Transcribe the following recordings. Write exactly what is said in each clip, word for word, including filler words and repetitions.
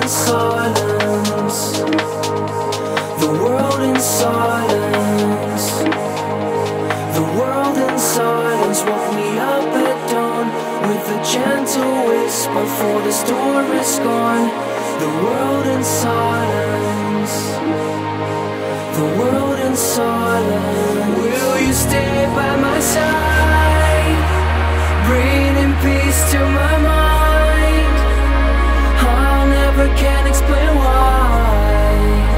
in silence. The world in silence. The world in silence. Woke me up at dawn with a gentle whisper before the storm is gone. The world in silence. The world in silence. Will you stay by my side, bringing peace to my mind? I never can explain why.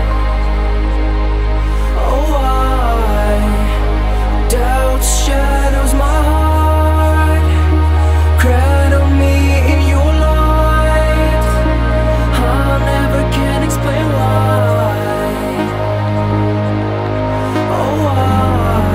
Oh, why doubt shadows my heart. Cradle me in your light. I never can explain why. Oh, why.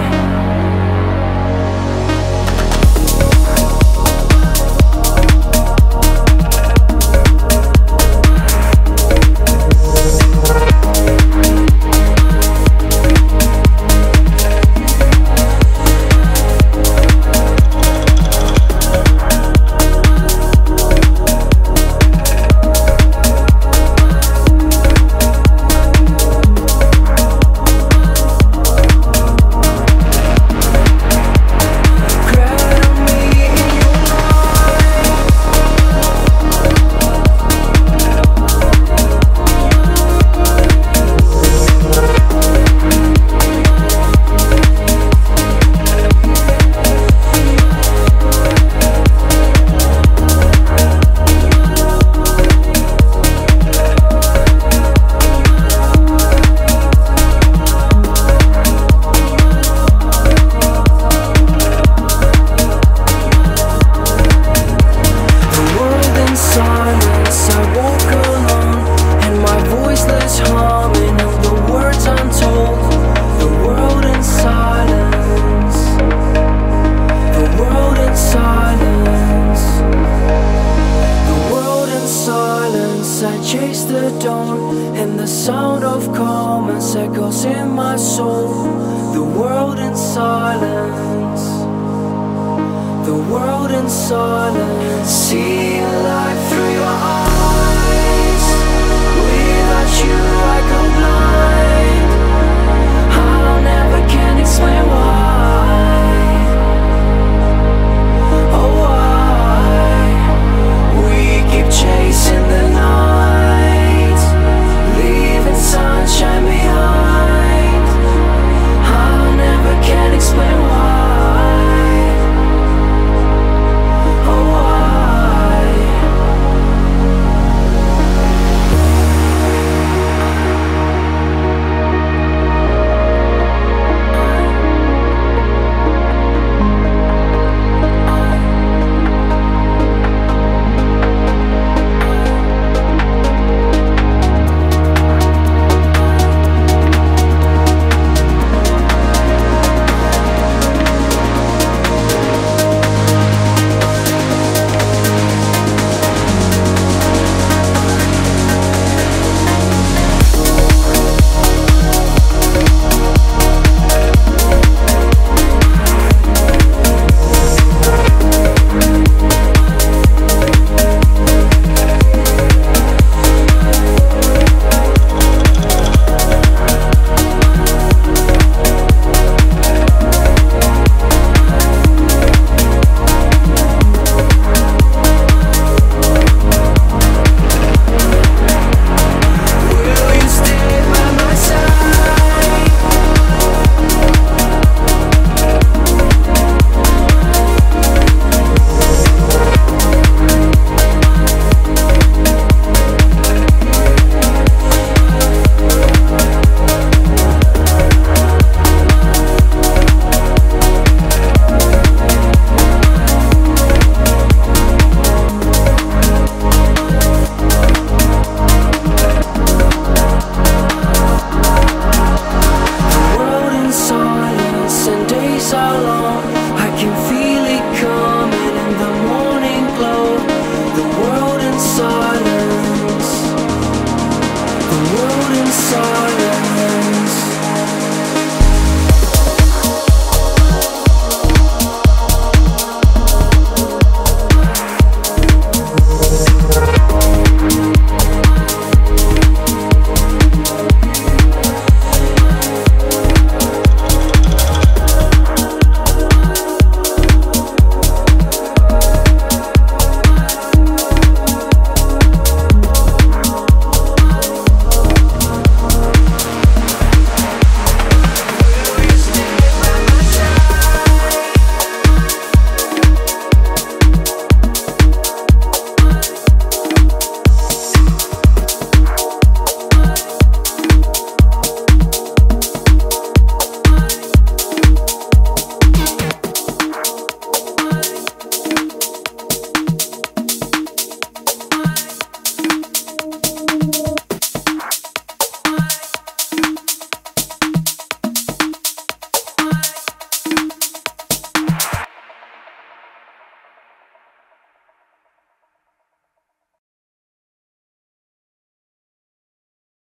I chase the dawn, and the sound of calmness echoes in my soul. The world in silence. The world in silence. See life through your eyes.